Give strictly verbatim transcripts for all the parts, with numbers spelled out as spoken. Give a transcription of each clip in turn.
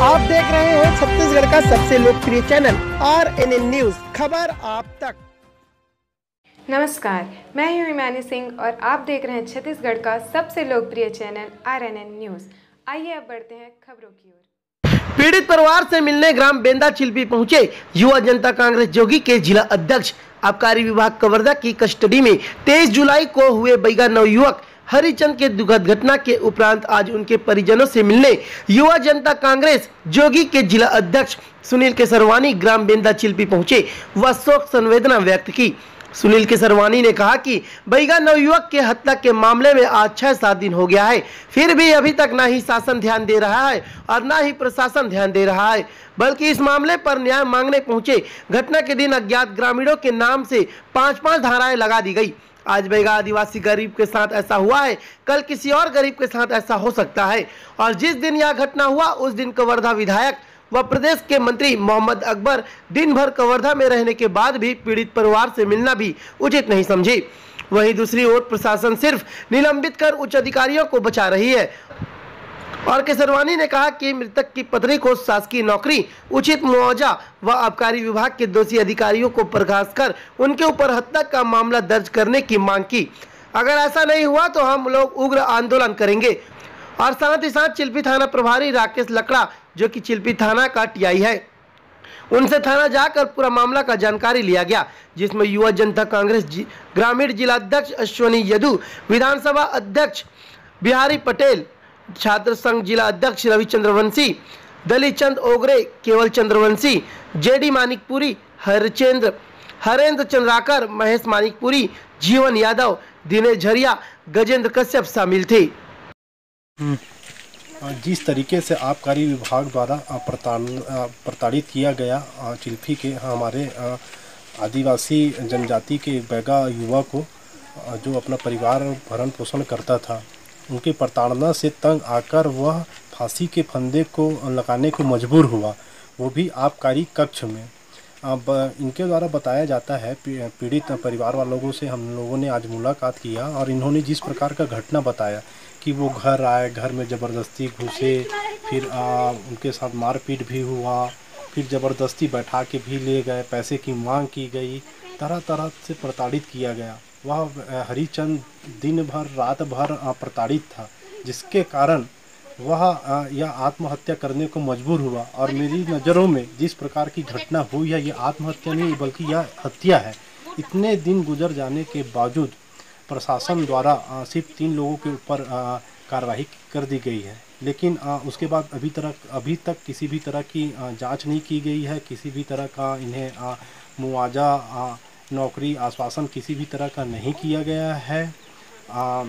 आप देख रहे हैं छत्तीसगढ़ का सबसे लोकप्रिय channel R N N news, खबर आप तक। नमस्कार, मैं हूं हिमानी सिंह और आप देख रहे हैं छत्तीसगढ़ का सबसे लोकप्रिय channel R N N news. आइए अब बढ़ते हैं खबरों की ओर। पीड़ित परिवार से मिलने ग्राम बेंदा चिल्पी पहुंचे युवा जनता कांग्रेस जोगी के जिला अध्यक्ष। आबकारी विभाग कवर्धा की कस्टडी में तेईस जुलाई को हुए बैगा नवयुवक हरिचंद के दुखद घटना के उपरांत आज उनके परिजनों से मिलने युवा जनता कांग्रेस जोगी के जिला अध्यक्ष सुनील केसरवानी ग्राम बेंदा चिल्पी पहुंचे व शोक संवेदना व्यक्त की। सुनील केसरवानी ने कहा कि बैगा नवयुवक के हत्या के मामले में आज छह सात दिन हो गया है, फिर भी अभी तक ना ही शासन ध्यान दे रहा है और ना ही प्रशासन ध्यान दे रहा है, बल्कि इस मामले पर न्याय मांगने पहुंचे। घटना के दिन अज्ञात ग्रामीणों के नाम से पांच पांच धाराएं लगा दी गई। आज बैगा आदिवासी गरीब के साथ ऐसा हुआ है, कल किसी और गरीब के साथ ऐसा हो सकता है। और जिस दिन यह घटना हुआ उस दिन कवर्धा विधायक व प्रदेश के मंत्री मोहम्मद अकबर दिन भर कवर्धा में रहने के बाद भी पीड़ित परिवार से मिलना भी उचित नहीं समझे। वहीं दूसरी ओर प्रशासन सिर्फ निलंबित कर उच्च अधिकारियों को बचा रही है। और केसरवानी ने कहा कि मृतक की पत्नी को शासकीय नौकरी, उचित मुआवजा व आबकारी विभाग के दोषी अधिकारियों को बर्खास्त कर उनके ऊपर हत्या का मामला दर्ज करने की मांग की। अगर ऐसा नहीं हुआ तो हम लोग उग्र आंदोलन करेंगे। और साथ ही साथ चिल्पी थाना प्रभारी राकेश लकड़ा, जो कि चिल्पी थाना का टी आई है, उनसे थाना जाकर पूरा मामला का जानकारी लिया गया, जिसमें युवा जनता कांग्रेस ग्रामीण जिला अध्यक्ष अश्वनी यदु, विधानसभा अध्यक्ष बिहारी पटेल, छात्र संघ जिला अध्यक्ष रविचंद्र वंशी, दलित चंद ओगरे, केवल चंद्रवंशी, जेडी मानिकपुरी, हरचंद्र हरेंद्र चंद्राकर, महेश मानिकपुरी, जीवन यादव, दिनेश झरिया, गजेंद्र कश्यप शामिल थे। जिस तरीके से आबकारी विभाग द्वारा प्रताड़ित किया गया चिल्पी के हमारे आदिवासी जनजाति के बैगा युवा को, जो अपना परिवार भरण पोषण करता था, उनके प्रताड़ना से तंग आकर वह फांसी के फंदे को लगाने को मजबूर हुआ, वो भी आबकारी कक्ष में। अब इनके द्वारा बताया जाता है, पीड़ित परिवार वालों से हम लोगों ने आज मुलाकात किया और इन्होंने जिस प्रकार का घटना बताया कि वो घर आए, घर में ज़बरदस्ती घुसे, फिर आ, उनके साथ मारपीट भी हुआ, फिर ज़बरदस्ती बैठा के भी ले गए, पैसे की मांग की गई, तरह तरह से प्रताड़ित किया गया। वह हरिचंद दिन भर रात भर प्रताड़ित था, जिसके कारण वह यह आत्महत्या करने को मजबूर हुआ। और मेरी नज़रों में जिस प्रकार की घटना हुई है, ये आत्महत्या नहीं बल्कि यह हत्या है। इतने दिन गुजर जाने के बावजूद प्रशासन द्वारा सिर्फ तीन लोगों के ऊपर कार्रवाई कर दी गई है, लेकिन आ, उसके बाद अभी तरह अभी तक किसी भी तरह की जांच नहीं की गई है। किसी भी तरह का इन्हें मुआवजा, नौकरी, आश्वासन किसी भी तरह का नहीं किया गया है। आ,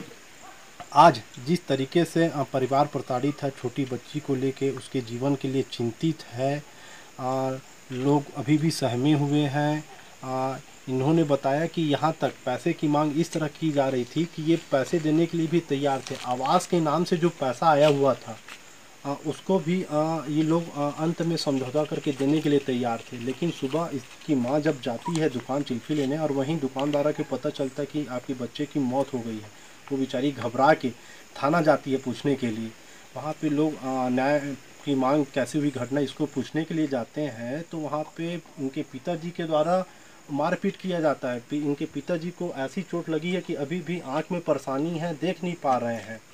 आज जिस तरीके से परिवार प्रताड़ित है, छोटी बच्ची को लेके उसके जीवन के लिए चिंतित है, आ, लोग अभी भी सहमे हुए हैं। आ, इन्होंने बताया कि यहाँ तक पैसे की मांग इस तरह की जा रही थी कि ये पैसे देने के लिए भी तैयार थे। आवास के नाम से जो पैसा आया हुआ था आ, उसको भी आ, ये लोग आ, अंत में समझौता करके देने के लिए तैयार थे। लेकिन सुबह इसकी माँ जब जाती है दुकान चिल्फी लेने और वहीं दुकानदार के पता चलता है कि आपके बच्चे की मौत हो गई है, वो बेचारी घबरा के थाना जाती है पूछने के लिए। वहाँ पे लोग न्याय की मांग कैसे हुई घटना, इसको पूछने के लिए जाते हैं, तो वहाँ पे उनके पिताजी के द्वारा मारपीट किया जाता है। इनके पिताजी को ऐसी चोट लगी है कि अभी भी आंख में परेशानी है, देख नहीं पा रहे हैं।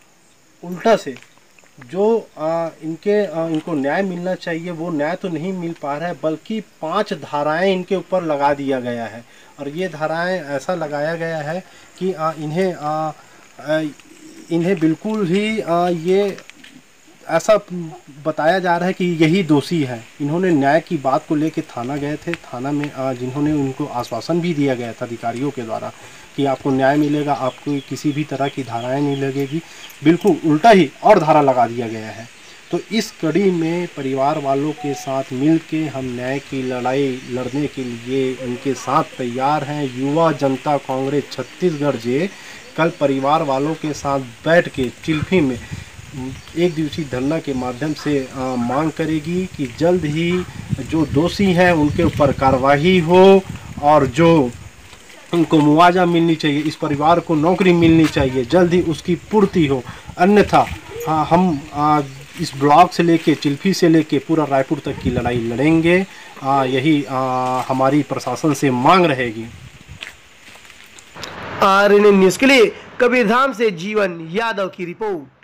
उल्टा से जो आ, इनके आ, इनको न्याय मिलना चाहिए वो न्याय तो नहीं मिल पा रहा है, बल्कि पांच धाराएं इनके ऊपर लगा दिया गया है। और ये धाराएं ऐसा लगाया गया है कि आ, इन्हें आ, आ, इन्हें बिल्कुल ही आ, ये ऐसा बताया जा रहा है कि यही दोषी है। इन्होंने न्याय की बात को लेकर थाना गए थे। थाना में जिन्होंने उनको आश्वासन भी दिया गया था अधिकारियों के द्वारा कि आपको न्याय मिलेगा, आपको किसी भी तरह की धाराएं नहीं लगेगी, बिल्कुल उल्टा ही और धारा लगा दिया गया है। तो इस कड़ी में परिवार वालों के साथ मिल के हम न्याय की लड़ाई लड़ने के लिए उनके साथ तैयार हैं। युवा जनता कांग्रेस छत्तीसगढ़ जे कल परिवार वालों के साथ बैठ के चिल्फी में एक दिवसीय धरना के माध्यम से आ, मांग करेगी कि जल्द ही जो दोषी हैं उनके ऊपर कार्रवाई हो और जो उनको मुआवजा मिलनी चाहिए, इस परिवार को नौकरी मिलनी चाहिए, जल्द ही उसकी पूर्ति हो। अन्यथा हाँ, हम आ, इस ब्लॉक से लेके चिल्फी से लेके पूरा रायपुर तक की लड़ाई लड़ेंगे। आ, यही आ, हमारी प्रशासन से मांग रहेगी। आरएनएन न्यूज़ के लिए कबीरधाम से जीवन यादव की रिपोर्ट।